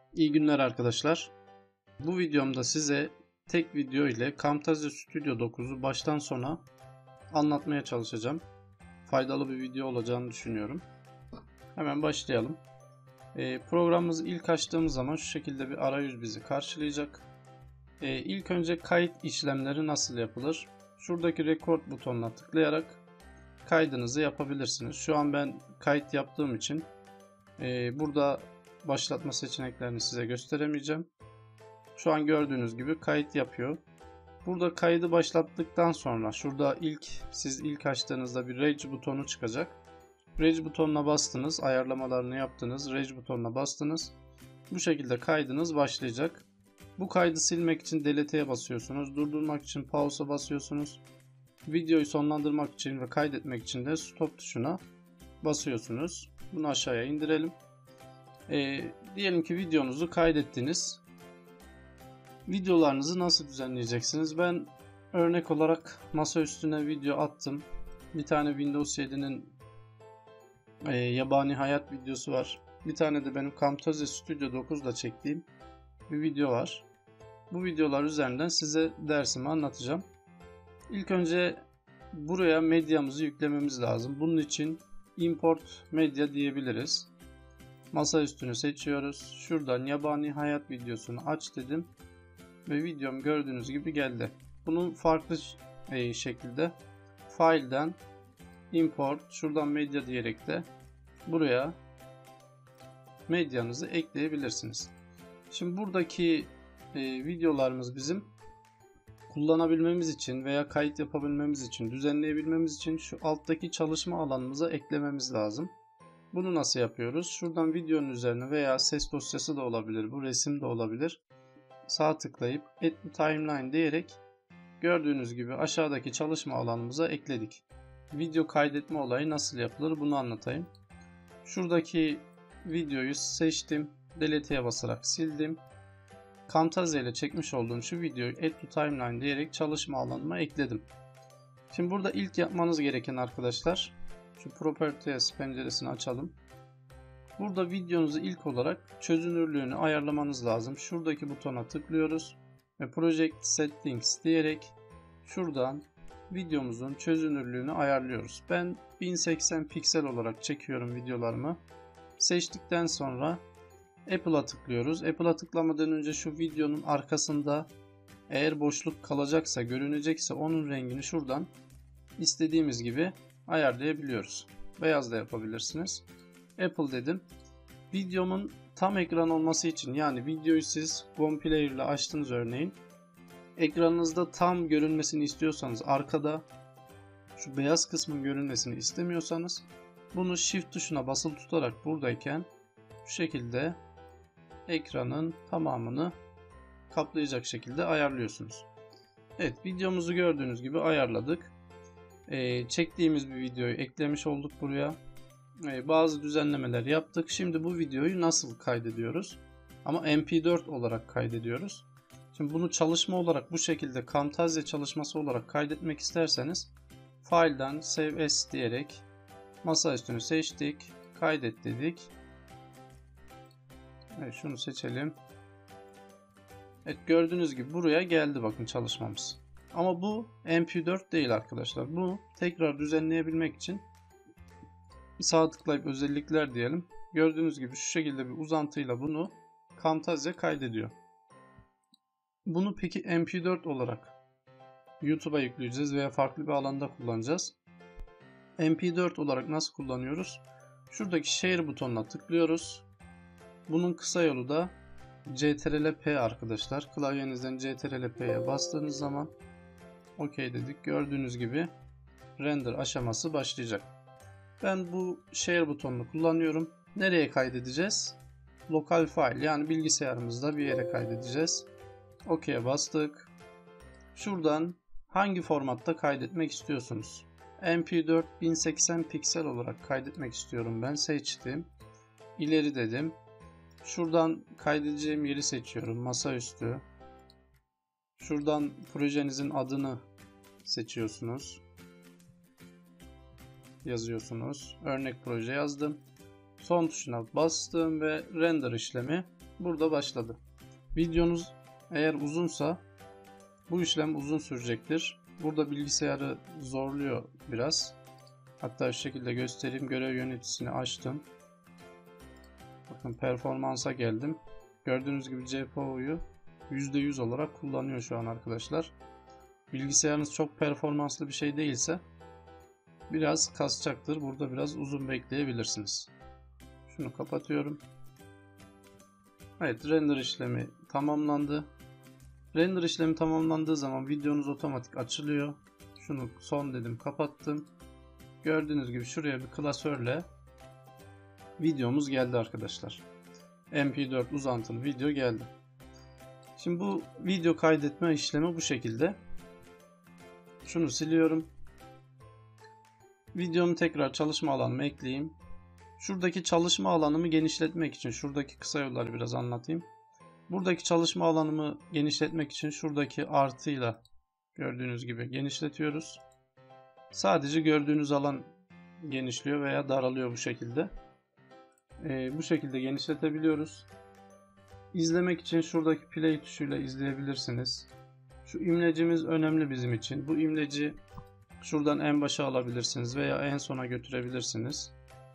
İyi günler arkadaşlar. Bu videomda size tek video ile Camtasia Studio 9'u baştan sona anlatmaya çalışacağım. Faydalı bir video olacağını düşünüyorum. Hemen başlayalım. Programımızı ilk açtığımız zaman şu şekilde bir arayüz bizi karşılayacak. İlk önce kayıt işlemleri nasıl yapılır? Şuradaki record butonuna tıklayarak kaydınızı yapabilirsiniz. Şu an ben kayıt yaptığım için burada başlatma seçeneklerini size gösteremeyeceğim. Şu an gördüğünüz gibi kayıt yapıyor. Burada kaydı başlattıktan sonra şurada siz ilk açtığınızda bir Reg butonu çıkacak. Reg butonuna bastınız, ayarlamalarını yaptınız, Reg butonuna bastınız. Bu şekilde kaydınız başlayacak. Bu kaydı silmek için delete'ye basıyorsunuz. Durdurmak için pause'a basıyorsunuz. Videoyu sonlandırmak için ve kaydetmek için de stop tuşuna basıyorsunuz. Bunu aşağıya indirelim. Diyelim ki videonuzu kaydettiniz. Videolarınızı nasıl düzenleyeceksiniz? Ben örnek olarak masa üstüne video attım. Bir tane Windows 7'nin yabani hayat videosu var. Bir tane de benim Camtasia Studio 9'da çektiğim bir video var. Bu videolar üzerinden size dersimi anlatacağım. İlk önce buraya medyamızı yüklememiz lazım. Bunun için import media diyebiliriz. Masa üstünü seçiyoruz. Şuradan yabani hayat videosunu aç dedim. Ve videom gördüğünüz gibi geldi. Bunu farklı şekilde file'den import, şuradan medya diyerek de buraya medyanızı ekleyebilirsiniz. Şimdi buradaki videolarımız bizim kullanabilmemiz için veya kayıt yapabilmemiz için, düzenleyebilmemiz için şu alttaki çalışma alanımıza eklememiz lazım. Bunu nasıl yapıyoruz? Şuradan videonun üzerine veya ses dosyası da olabilir, bu resim de olabilir. Sağ tıklayıp Add to Timeline diyerek gördüğünüz gibi aşağıdaki çalışma alanımıza ekledik. Video kaydetme olayı nasıl yapılır bunu anlatayım. Şuradaki videoyu seçtim. Delete'ye basarak sildim. Camtasia ile çekmiş olduğum şu videoyu Add to Timeline diyerek çalışma alanıma ekledim. Şimdi burada ilk yapmanız gereken arkadaşlar, şu Properties penceresini açalım. Burada videonuzu ilk olarak çözünürlüğünü ayarlamanız lazım. Şuradaki butona tıklıyoruz ve Project Settings diyerek şuradan videomuzun çözünürlüğünü ayarlıyoruz. Ben 1080 piksel olarak çekiyorum videolarımı. Seçtikten sonra Apple'a tıklıyoruz. Apple'a tıklamadan önce şu videonun arkasında eğer boşluk kalacaksa, görünecekse onun rengini şuradan istediğimiz gibi ayarlayabiliyoruz. Beyaz da yapabilirsiniz. Apple dedim. Videomun tam ekran olması için, yani videoyu siz GOM Player ile açtınız örneğin. Ekranınızda tam görünmesini istiyorsanız, arkada şu beyaz kısmın görünmesini istemiyorsanız bunu Shift tuşuna basılı tutarak buradayken şu şekilde ekranın tamamını kaplayacak şekilde ayarlıyorsunuz. Evet, videomuzu gördüğünüz gibi ayarladık. Çektiğimiz bir videoyu eklemiş olduk buraya. Bazı düzenlemeler yaptık. Şimdi bu videoyu nasıl kaydediyoruz? Ama MP4 olarak kaydediyoruz. Şimdi bunu çalışma olarak bu şekilde Camtasia çalışması olarak kaydetmek isterseniz File'dan Save As diyerek masa üstünü seçtik. Kaydet dedik. Evet, şunu seçelim. Evet, gördüğünüz gibi buraya geldi bakın çalışmamız. Ama bu MP4 değil arkadaşlar. Bu tekrar düzenleyebilmek için sağ tıklayıp özellikler diyelim. Gördüğünüz gibi şu şekilde bir uzantıyla bunu Camtasia kaydediyor. Bunu peki MP4 olarak YouTube'a yükleyeceğiz veya farklı bir alanda kullanacağız. MP4 olarak nasıl kullanıyoruz? Şuradaki Share butonuna tıklıyoruz. Bunun kısa yolu da CTRL-P arkadaşlar. Klavyenizden CTRL-P'ye bastığınız zaman OK dedik. Gördüğünüz gibi render aşaması başlayacak. Ben bu Share butonunu kullanıyorum. Nereye kaydedeceğiz? Lokal file, yani bilgisayarımızda bir yere kaydedeceğiz. OK'ye bastık. Şuradan hangi formatta kaydetmek istiyorsunuz? MP4 1080 piksel olarak kaydetmek istiyorum ben. Seçtim. İleri dedim. Şuradan kaydedeceğim yeri seçiyorum. Masaüstü. Şuradan projenizin adını seçiyorsunuz. Yazıyorsunuz. Örnek proje yazdım. son tuşuna bastım ve render işlemi burada başladı. Videonuz eğer uzunsa bu işlem uzun sürecektir. Burada bilgisayarı zorluyor biraz. Hatta şu şekilde göstereyim. Görev yöneticisini açtım. Bakın performansa geldim. Gördüğünüz gibi GPU'yu %100 olarak kullanıyor şu an arkadaşlar. Bilgisayarınız çok performanslı bir şey değilse biraz kasacaktır. Burada biraz uzun bekleyebilirsiniz. Şunu kapatıyorum. Evet, render işlemi tamamlandı. Render işlemi tamamlandığı zaman videonuz otomatik açılıyor. Şunu son dedim, kapattım. Gördüğünüz gibi şuraya bir klasörle videomuz geldi arkadaşlar. MP4 uzantılı video geldi. Şimdi bu video kaydetme işlemi bu şekilde. Şunu siliyorum. Videomu tekrar çalışma alanıma ekleyeyim. Şuradaki çalışma alanımı genişletmek için şuradaki kısa yolları biraz anlatayım. Buradaki çalışma alanımı genişletmek için şuradaki artıyla gördüğünüz gibi genişletiyoruz. Sadece gördüğünüz alan genişliyor veya daralıyor bu şekilde. Bu şekilde genişletebiliyoruz. İzlemek için şuradaki play tuşuyla izleyebilirsiniz. Şu imlecimiz önemli bizim için. Bu imleci şuradan en başa alabilirsiniz veya en sona götürebilirsiniz.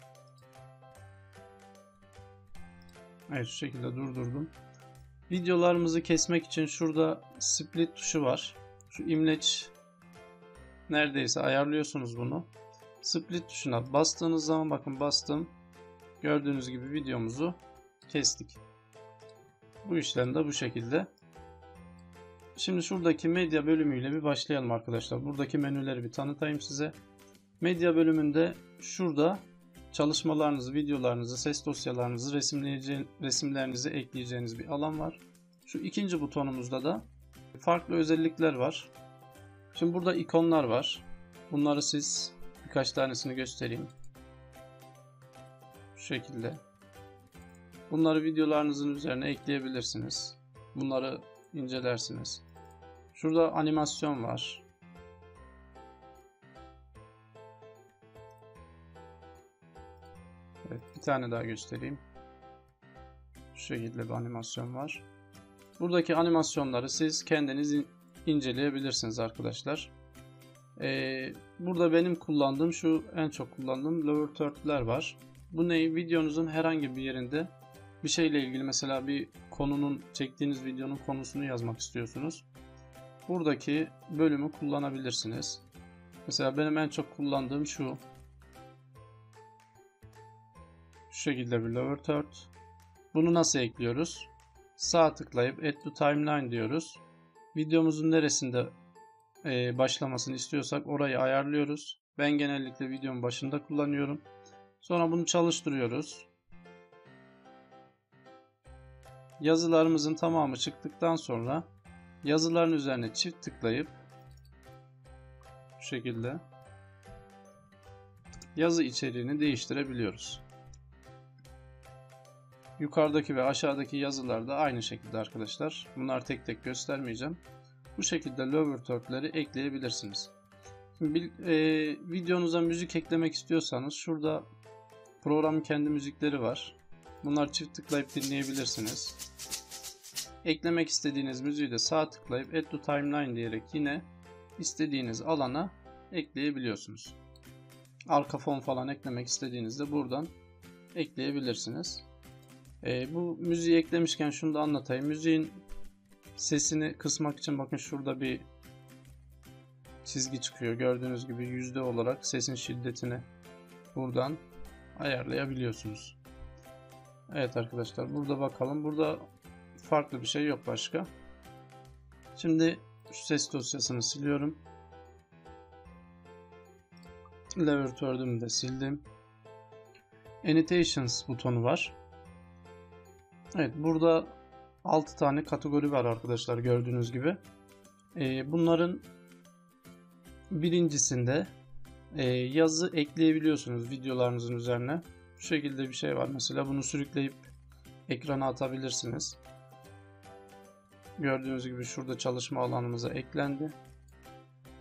Evet, şu şekilde durdurdum. Videolarımızı kesmek için şurada split tuşu var. Şu imleç neredeyse ayarlıyorsunuz bunu. Split tuşuna bastığınız zaman bakın bastım. Gördüğünüz gibi videomuzu kestik. Bu işlem de bu şekilde. Şimdi şuradaki medya bölümüyle bir başlayalım arkadaşlar. Buradaki menüleri bir tanıtayım size. Medya bölümünde şurada çalışmalarınızı, videolarınızı, ses dosyalarınızı, resimlerinizi ekleyeceğiniz bir alan var. Şu ikinci butonumuzda da farklı özellikler var. Şimdi burada ikonlar var. Bunları siz birkaç tanesini göstereyim. Şu şekilde. Bunları videolarınızın üzerine ekleyebilirsiniz. Bunları incelersiniz. Şurada animasyon var. Evet, bir tane daha göstereyim. Şu şekilde bir animasyon var. Buradaki animasyonları siz kendiniz inceleyebilirsiniz arkadaşlar. Burada benim kullandığım en çok kullandığım lower third'ler var. Bu ne? Videonuzun herhangi bir yerinde bir şeyle ilgili, mesela bir çektiğiniz videonun konusunu yazmak istiyorsunuz. Buradaki bölümü kullanabilirsiniz. Mesela benim en çok kullandığım şu şekilde bir lower third. Bunu nasıl ekliyoruz? Sağ tıklayıp Add to Timeline diyoruz. Videomuzun neresinde başlamasını istiyorsak orayı ayarlıyoruz. Ben genellikle videonun başında kullanıyorum. Sonra bunu çalıştırıyoruz. Yazılarımızın tamamı çıktıktan sonra yazıların üzerine çift tıklayıp şu şekilde yazı içeriğini değiştirebiliyoruz. Yukarıdaki ve aşağıdaki yazılar da aynı şekilde arkadaşlar. Bunları tek tek göstermeyeceğim. Bu şekilde lower third'leri ekleyebilirsiniz. Şimdi videonuza müzik eklemek istiyorsanız şurada programın kendi müzikleri var. Bunları çift tıklayıp dinleyebilirsiniz. Eklemek istediğiniz müziği de sağ tıklayıp Add to Timeline diyerek yine istediğiniz alana ekleyebiliyorsunuz. Arka fon falan eklemek istediğinizde buradan ekleyebilirsiniz. Bu müziği eklemişken şunu da anlatayım. Müziğin sesini kısmak için bakın şurada bir çizgi çıkıyor. Gördüğünüz gibi yüzde olarak sesin şiddetini buradan ayarlayabiliyorsunuz. Evet arkadaşlar, burada bakalım. Burada farklı bir şey yok başka. Şimdi şu ses dosyasını siliyorum. Lower third'ümü de sildim. Annotations butonu var. Evet, burada 6 tane kategori var arkadaşlar, gördüğünüz gibi. Bunların birincisinde yazı ekleyebiliyorsunuz videolarınızın üzerine. Şu şekilde bir şey var mesela, bunu sürükleyip ekrana atabilirsiniz. Gördüğünüz gibi şurada çalışma alanımıza eklendi.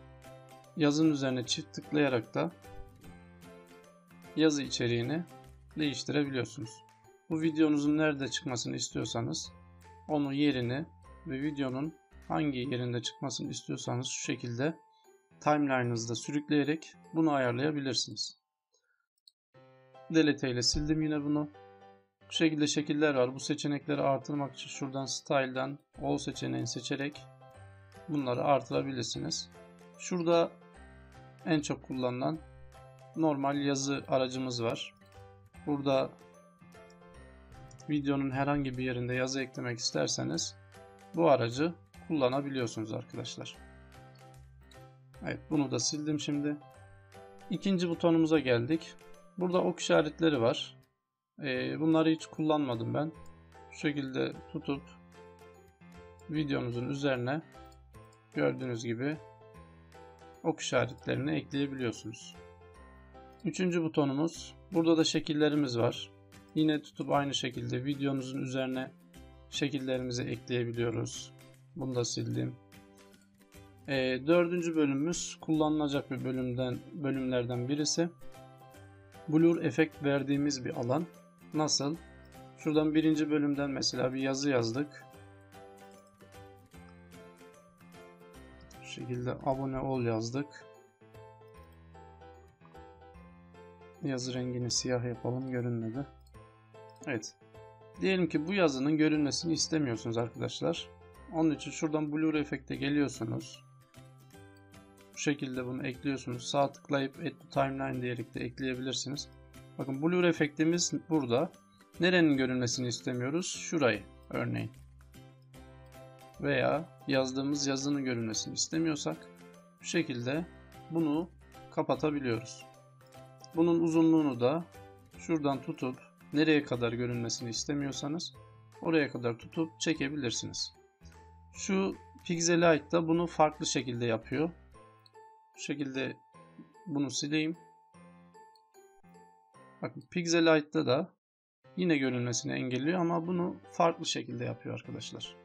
Yazının üzerine çift tıklayarak da yazı içeriğini değiştirebiliyorsunuz. Bu videonuzun nerede çıkmasını istiyorsanız onun yerini ve videonun hangi yerinde çıkmasını istiyorsanız şu şekilde timeline'ınızda sürükleyerek bunu ayarlayabilirsiniz. Delete ile sildim yine bunu. Bu şekilde şekiller var. Bu seçenekleri artırmak için şuradan Style'dan All seçeneğini seçerek bunları artırabilirsiniz. Şurada en çok kullanılan normal yazı aracımız var. Burada videonun herhangi bir yerinde yazı eklemek isterseniz bu aracı kullanabiliyorsunuz arkadaşlar. Evet, bunu da sildim şimdi. İkinci butonumuza geldik. Burada ok işaretleri var. Bunları hiç kullanmadım ben. Şu şekilde tutup videonuzun üzerine gördüğünüz gibi ok işaretlerini ekleyebiliyorsunuz. Üçüncü butonumuz. Burada da şekillerimiz var. Yine tutup aynı şekilde videonuzun üzerine şekillerimizi ekleyebiliyoruz. Bunu da sildim. Dördüncü bölümümüz kullanılacak bir bölümlerden birisi. Blur efekt verdiğimiz bir alan. Nasıl? Şuradan birinci bölümden mesela bir yazı yazdık. Şu şekilde abone ol yazdık. Yazı rengini siyah yapalım, görünmedi. Evet. Diyelim ki bu yazının görünmesini istemiyorsunuz arkadaşlar. Onun için şuradan Blur efekte geliyorsunuz. Bu şekilde bunu ekliyorsunuz. Sağ tıklayıp Add to Timeline diyerek de ekleyebilirsiniz. Bakın Blur efektimiz burada. Nerenin görünmesini istemiyoruz? Şurayı örneğin. Veya yazdığımız yazının görünmesini istemiyorsak bu şekilde bunu kapatabiliyoruz. Bunun uzunluğunu da şuradan tutup nereye kadar görünmesini istemiyorsanız oraya kadar tutup çekebilirsiniz. Şu Pixelite da bunu farklı şekilde yapıyor. Bu şekilde bunu sileyim. Bakın Pixelite'da da yine görünmesini engelliyor ama bunu farklı şekilde yapıyor arkadaşlar.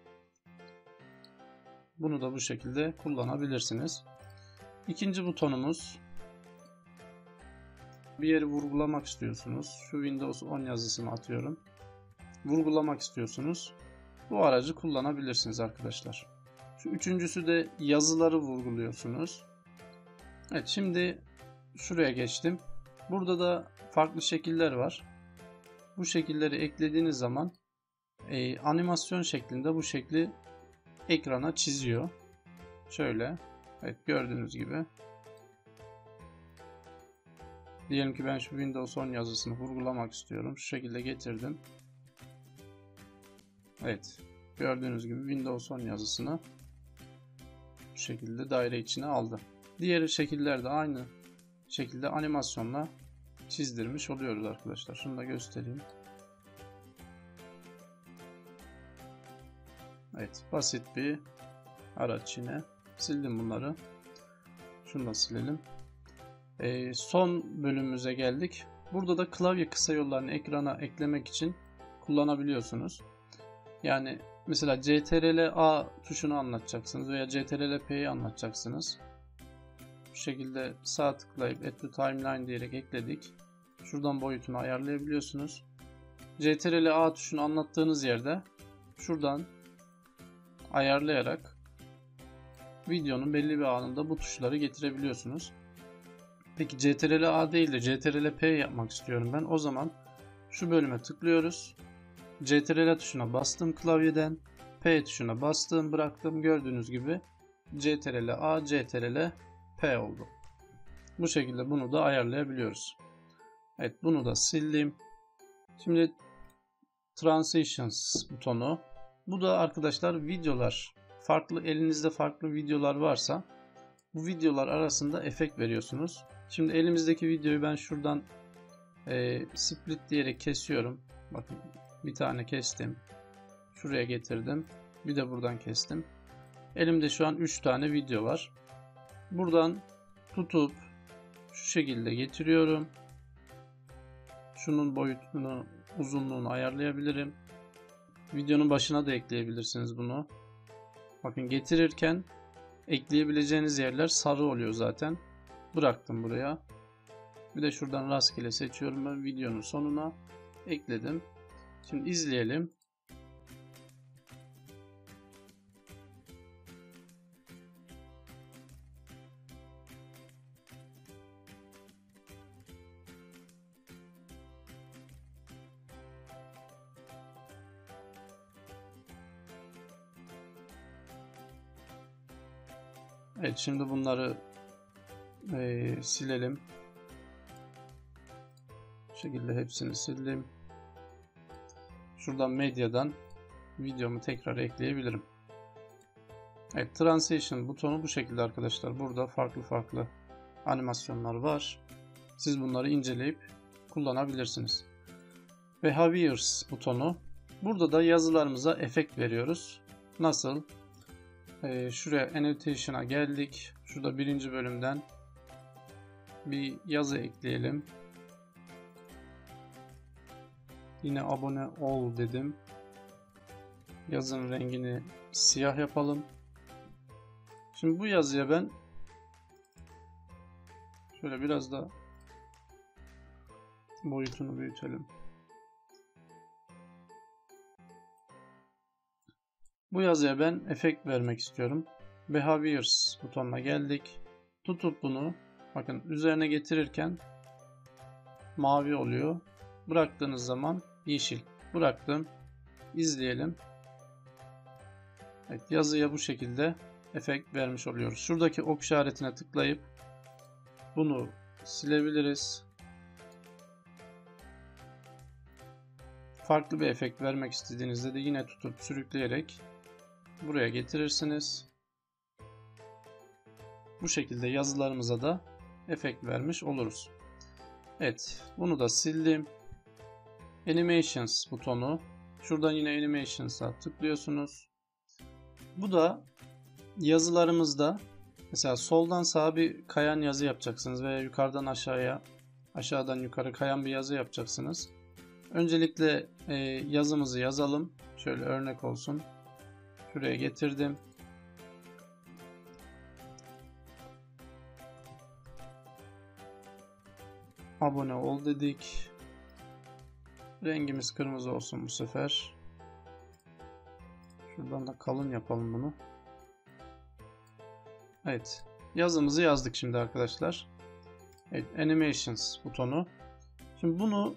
Bunu da bu şekilde kullanabilirsiniz. İkinci butonumuz. Bir yeri vurgulamak istiyorsunuz. Şu Windows 10 yazısını atıyorum. Vurgulamak istiyorsunuz. Bu aracı kullanabilirsiniz arkadaşlar. Şu üçüncüsü de yazıları vurguluyorsunuz. Evet, şimdi şuraya geçtim. Burada da farklı şekiller var. Bu şekilleri eklediğiniz zaman animasyon şeklinde bu şekli ekrana çiziyor. Şöyle. Evet, gördüğünüz gibi. Diyelim ki ben şu Windows 10 yazısını vurgulamak istiyorum. Şu şekilde getirdim. Evet. Gördüğünüz gibi Windows 10 yazısını bu şekilde daire içine aldı. Diğer şekiller de aynı şekilde animasyonla çizdirmiş oluyoruz arkadaşlar. Şunu da göstereyim. Evet. Basit bir araç yine. Sildim bunları. Şunu da silelim. Son bölümümüze geldik. Burada da klavye kısa yollarını ekrana eklemek için kullanabiliyorsunuz. Yani mesela CTRL-A tuşunu anlatacaksınız veya CTRL-P'yi anlatacaksınız. Bu şekilde sağ tıklayıp Add to Timeline diyerek ekledik. Şuradan boyutunu ayarlayabiliyorsunuz. CTRL-A tuşunu anlattığınız yerde şuradan ayarlayarak videonun belli bir anında bu tuşları getirebiliyorsunuz. Peki CTRL-A değil de CTRL-P yapmak istiyorum ben. O zaman şu bölüme tıklıyoruz. CTRL tuşuna bastım klavyeden. P tuşuna bastım, bıraktım. Gördüğünüz gibi CTRL-A, CTRL-P oldu. Bu şekilde bunu da ayarlayabiliyoruz. Evet, bunu da sildim. Şimdi Transitions butonu. Bu da arkadaşlar videolar. Elinizde farklı videolar varsa bu videolar arasında efekt veriyorsunuz. Şimdi elimizdeki videoyu ben şuradan split diyerek kesiyorum. Bakın bir tane kestim. Şuraya getirdim. Bir de buradan kestim. Elimde şu an 3 tane video var. Buradan tutup şu şekilde getiriyorum. Şunun boyutunu, uzunluğunu ayarlayabilirim. Videonun başına da ekleyebilirsiniz bunu. Bakın getirirken ekleyebileceğiniz yerler sarı oluyor zaten. Bıraktım buraya. Bir de şuradan rastgele seçiyorum, ben videonun sonuna ekledim. Şimdi izleyelim. Evet, şimdi bunları silelim. Bu şekilde hepsini sildim. Şuradan medyadan videomu tekrar ekleyebilirim. Evet, Transition butonu bu şekilde arkadaşlar. Burada farklı animasyonlar var. Siz bunları inceleyip kullanabilirsiniz. Behaviors butonu. Burada da yazılarımıza efekt veriyoruz. Nasıl? Şuraya Annotation'a geldik. Şurada birinci bölümden bir yazı ekleyelim. Yine abone ol dedim. Yazının rengini siyah yapalım. Şimdi bu yazıya ben şöyle biraz da boyutunu büyütelim. Bu yazıya ben efekt vermek istiyorum. Behaviors butonuna geldik. Tutup bunu bakın üzerine getirirken mavi oluyor. Bıraktığınız zaman yeşil. Bıraktım. İzleyelim. Evet, yazıya bu şekilde efekt vermiş oluyoruz. Şuradaki ok işaretine tıklayıp bunu silebiliriz. Farklı bir efekt vermek istediğinizde de yine tutup sürükleyerek buraya getirirsiniz. Bu şekilde yazılarımıza da efekt vermiş oluruz. Evet, bunu da sildim. Animations butonu. Şuradan yine Animations'a tıklıyorsunuz. Bu da yazılarımızda mesela soldan sağa bir kayan yazı yapacaksınız veya yukarıdan aşağıya, aşağıdan yukarı kayan bir yazı yapacaksınız. Öncelikle yazımızı yazalım. Şöyle örnek olsun. Şuraya getirdim. Abone ol dedik. Rengimiz kırmızı olsun bu sefer. Şuradan da kalın yapalım bunu. Evet. Yazımızı yazdık şimdi arkadaşlar. Evet, Animations butonu. Şimdi bunu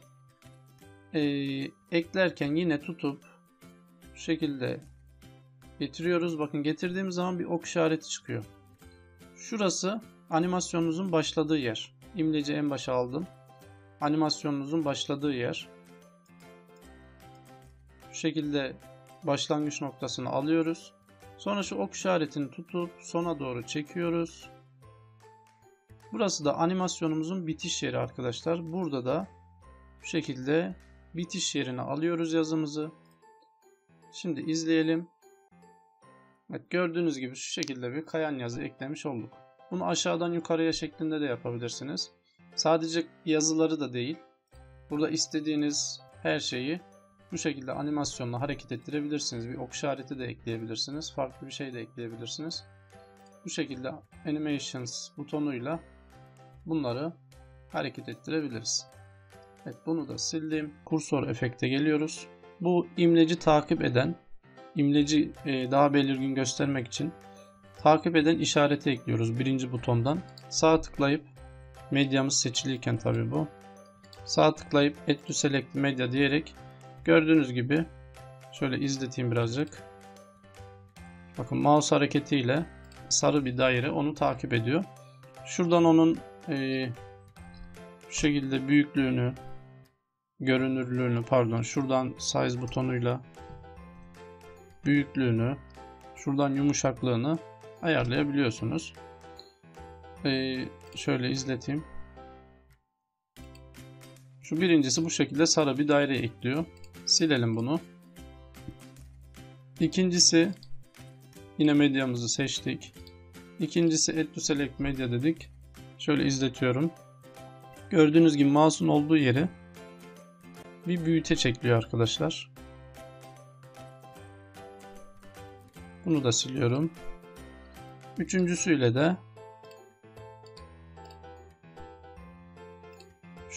eklerken yine tutup bu şekilde getiriyoruz. Bakın getirdiğimiz zaman bir ok işareti çıkıyor. Şurası animasyonunuzun başladığı yer. İmleci en başa aldım. Animasyonunuzun başladığı yer. Bu şekilde başlangıç noktasını alıyoruz. Sonra şu ok işaretini tutup sona doğru çekiyoruz. Burası da animasyonumuzun bitiş yeri arkadaşlar. Burada da bu şekilde bitiş yerine alıyoruz yazımızı. Şimdi izleyelim. Evet, gördüğünüz gibi şu şekilde bir kayan yazı eklemiş olduk. Bunu aşağıdan yukarıya şeklinde de yapabilirsiniz. Sadece yazıları da değil. Burada istediğiniz her şeyi bu şekilde animasyonla hareket ettirebilirsiniz. Bir ok işareti de ekleyebilirsiniz. Farklı bir şey de ekleyebilirsiniz. Bu şekilde Animations butonuyla bunları hareket ettirebiliriz. Evet, bunu da sildim. Kursor efekte geliyoruz. Bu imleci takip eden, imleci daha belirgin göstermek için takip eden işareti ekliyoruz birinci butondan. Sağ tıklayıp medyamız seçiliyken tabi bu. Sağ tıklayıp Add to Select Media diyerek gördüğünüz gibi şöyle izleteyim birazcık. Bakın mouse hareketiyle sarı bir daire onu takip ediyor. Şuradan onun şu şekilde büyüklüğünü, görünürlüğünü şuradan size butonuyla büyüklüğünü, şuradan yumuşaklığını ayarlayabiliyorsunuz. Şöyle izleteyim. Şu birincisi bu şekilde sarı bir daire ekliyor. Silelim bunu. İkincisi yine medyamızı seçtik. İkincisi Add to Select Media dedik. Şöyle izletiyorum. Gördüğünüz gibi mouse'un olduğu yeri bir büyüteç ekliyor arkadaşlar. Bunu da siliyorum. Üçüncüsüyle de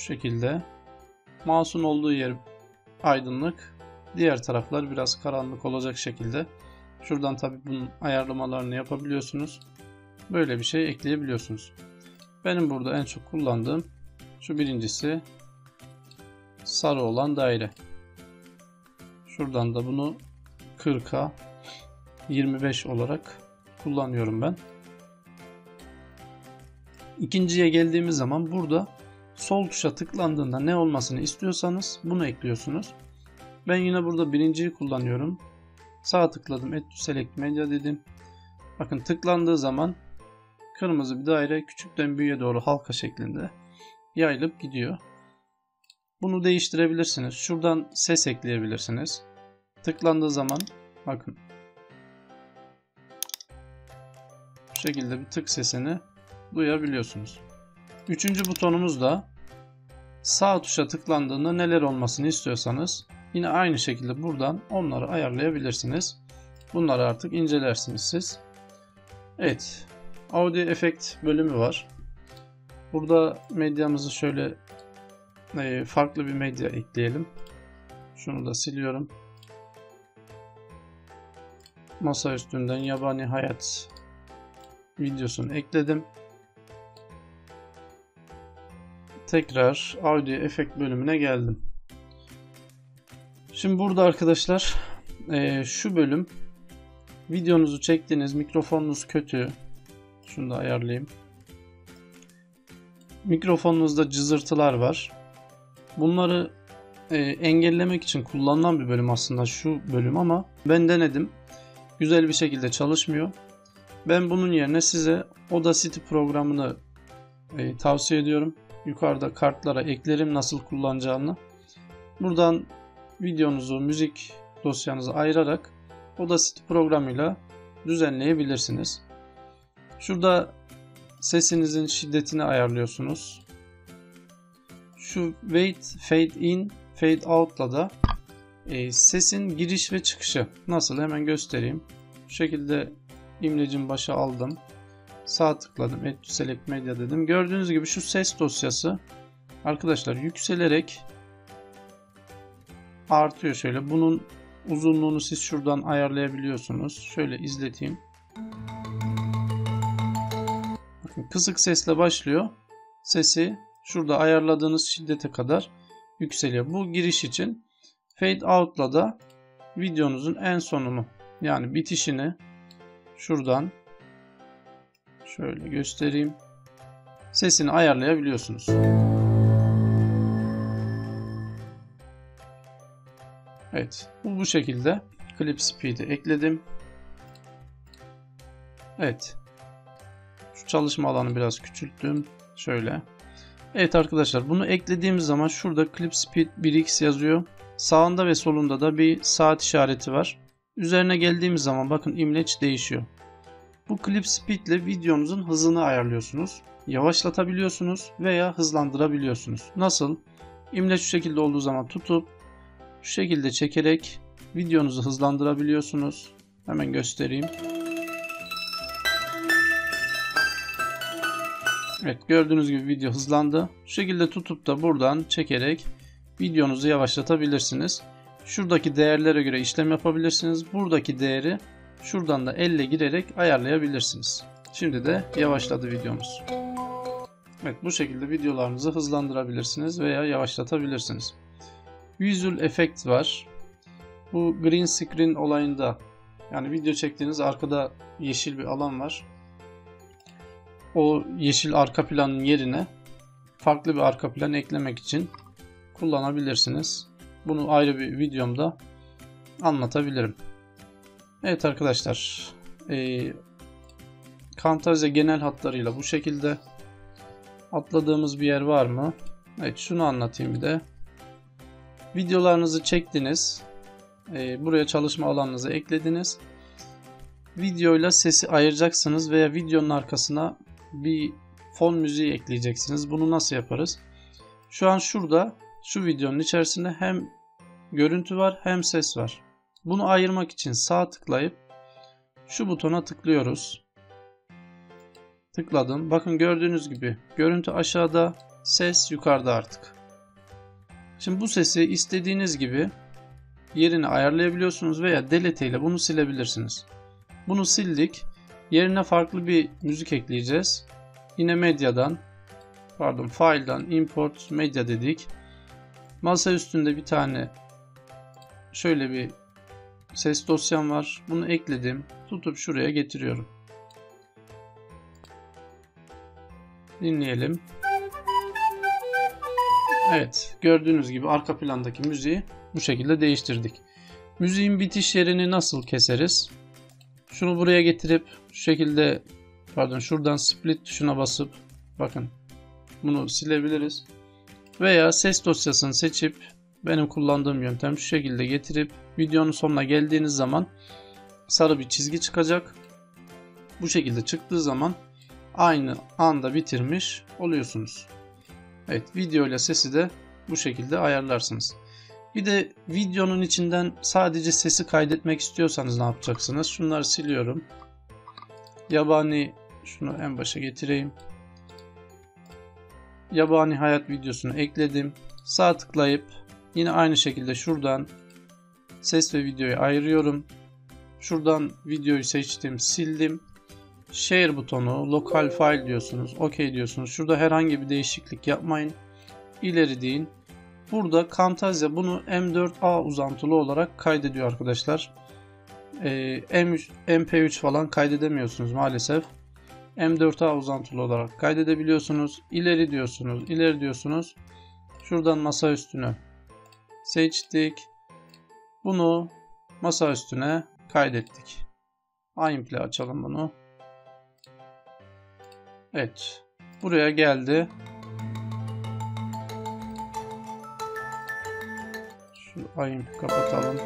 şekilde. Mouse'un olduğu yer aydınlık. Diğer taraflar biraz karanlık olacak şekilde. Şuradan tabi bunun ayarlamalarını yapabiliyorsunuz. Böyle bir şey ekleyebiliyorsunuz. Benim burada en çok kullandığım şu birincisi, sarı olan daire. Şuradan da bunu 40'a 25 olarak kullanıyorum ben. İkinciye geldiğimiz zaman burada sol tuşa tıklandığında ne olmasını istiyorsanız bunu ekliyorsunuz. Ben yine burada birinciyi kullanıyorum. Sağ tıkladım, Add to Select Media dedim. Bakın tıklandığı zaman kırmızı bir daire küçükten büyüğe doğru halka şeklinde yayılıp gidiyor. Bunu değiştirebilirsiniz. Şuradan ses ekleyebilirsiniz. Tıklandığı zaman bakın bu şekilde bir tık sesini duyabiliyorsunuz. Üçüncü butonumuz da sağ tuşa tıklandığında neler olmasını istiyorsanız yine aynı şekilde buradan onları ayarlayabilirsiniz. Bunları artık incelersiniz siz. Evet. Audio Effect bölümü var. Burada medyamızı şöyle farklı bir medya ekleyelim. Şunu da siliyorum. Masa üstünden yabani hayat videosunu ekledim. Tekrar Audio Effect bölümüne geldim. Şimdi burada arkadaşlar şu bölüm, videonuzu çektiğiniz mikrofonunuz kötü. Şunu da ayarlayayım. Mikrofonunuzda cızırtılar var. Bunları engellemek için kullanılan bir bölüm aslında şu bölüm, ama ben denedim. Güzel bir şekilde çalışmıyor. Ben bunun yerine size Audacity programını tavsiye ediyorum. Yukarıda kartlara eklerim nasıl kullanacağını. Buradan videonuzu, müzik dosyanızı ayırarak Audacity programıyla düzenleyebilirsiniz. Şurada sesinizin şiddetini ayarlıyorsunuz. Şu Wait, Fade In, Fade Out'la da sesin giriş ve çıkışı nasıl, hemen göstereyim. Bu şekilde imlecin başa aldım. Sağ tıkladım, Add to Select Media dedim. Gördüğünüz gibi şu ses dosyası arkadaşlar yükselerek artıyor şöyle. Bunun uzunluğunu siz şuradan ayarlayabiliyorsunuz. Şöyle izleteyim. Bakın kısık sesle başlıyor. Sesi şurada ayarladığınız şiddete kadar yükseliyor. Bu giriş için. Fade Out'la da videonuzun en sonunu, yani bitişini şuradan şöyle göstereyim. Sesini ayarlayabiliyorsunuz. Evet. Bu şekilde Clip Speed'i ekledim. Evet. Şu çalışma alanı biraz küçülttüm. Şöyle. Evet arkadaşlar, bunu eklediğimiz zaman şurada Clip Speed 1x yazıyor. Sağında ve solunda da bir saat işareti var. Üzerine geldiğimiz zaman bakın imleç değişiyor. Bu Clip Speed ile videonuzun hızını ayarlıyorsunuz. Yavaşlatabiliyorsunuz veya hızlandırabiliyorsunuz. Nasıl? İmleç şu şekilde olduğu zaman tutup şu şekilde çekerek videonuzu hızlandırabiliyorsunuz. Hemen göstereyim. Evet, gördüğünüz gibi video hızlandı. Şu şekilde tutup da buradan çekerek videonuzu yavaşlatabilirsiniz. Şuradaki değerlere göre işlem yapabilirsiniz. Buradaki değeri şuradan da elle girerek ayarlayabilirsiniz. Şimdi de yavaşladı videomuz. Evet, bu şekilde videolarınızı hızlandırabilirsiniz veya yavaşlatabilirsiniz. Visual Effect var. Bu green screen olayında, yani video çektiğiniz arkada yeşil bir alan var. O yeşil arka planın yerine farklı bir arka plan eklemek için kullanabilirsiniz. Bunu ayrı bir videomda anlatabilirim. Evet arkadaşlar, Camtasia genel hatlarıyla bu şekilde. Atladığımız bir yer var mı? Evet, şunu anlatayım bir de. Videolarınızı çektiniz. Buraya çalışma alanınızı eklediniz. Videoyla sesi ayıracaksınız veya videonun arkasına bir fon müziği ekleyeceksiniz. Bunu nasıl yaparız? Şu an şurada, şu videonun içerisinde hem görüntü var hem ses var. Bunu ayırmak için sağ tıklayıp şu butona tıklıyoruz. Tıkladım. Bakın gördüğünüz gibi görüntü aşağıda, Ses yukarıda artık. Şimdi bu sesi istediğiniz gibi yerini ayarlayabiliyorsunuz veya delete ile bunu silebilirsiniz. Bunu sildik. Yerine farklı bir müzik ekleyeceğiz. Yine file'dan import media dedik. Masa üstünde bir tane şöyle bir ses dosyam var. Bunu ekledim. Tutup şuraya getiriyorum. Dinleyelim. Evet, gördüğünüz gibi arka plandaki müziği bu şekilde değiştirdik. Müziğin bitiş yerini nasıl keseriz? Şunu buraya getirip şu şekilde şuradan split tuşuna basıp bakın bunu silebiliriz. Veya ses dosyasını seçip benim kullandığım yöntem şu şekilde getirip videonun sonuna geldiğiniz zaman sarı bir çizgi çıkacak. Bu şekilde çıktığı zaman aynı anda bitirmiş oluyorsunuz. Evet, video ile sesi de bu şekilde ayarlarsınız. Bir de videonun içinden sadece sesi kaydetmek istiyorsanız ne yapacaksınız? Şunları siliyorum. Yabani, şunu en başa getireyim. Yabani hayat videosunu ekledim. Sağ tıklayıp yine aynı şekilde şuradan ses ve videoyu ayırıyorum. Şuradan videoyu seçtim, sildim. Share butonu, local file diyorsunuz, OK diyorsunuz. Şurada herhangi bir değişiklik yapmayın. İleri deyin. Burada Camtasia bunu M4A uzantılı olarak kaydediyor arkadaşlar. MP3 falan kaydedemiyorsunuz maalesef. M4A uzantılı olarak kaydedebiliyorsunuz. İleri diyorsunuz, ileri diyorsunuz. Şuradan masa üstüne seçtik. Bunu masa üstüne kaydettik. iMplay açalım bunu. Evet. Buraya geldi. Şu iMplay kapatalım.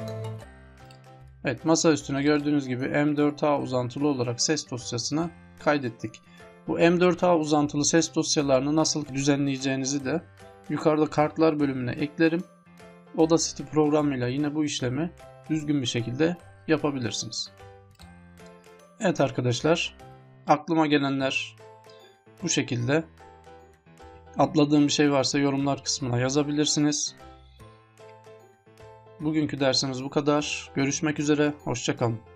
Evet, masa üstüne gördüğünüz gibi M4A uzantılı olarak ses dosyasına kaydettik. Bu M4A uzantılı ses dosyalarını nasıl düzenleyeceğinizi de yukarıda kartlar bölümüne eklerim. Audacity programıyla yine bu işlemi düzgün bir şekilde yapabilirsiniz. Evet arkadaşlar, aklıma gelenler bu şekilde. Atladığım bir şey varsa yorumlar kısmına yazabilirsiniz. Bugünkü dersimiz bu kadar. Görüşmek üzere, hoşça kalın.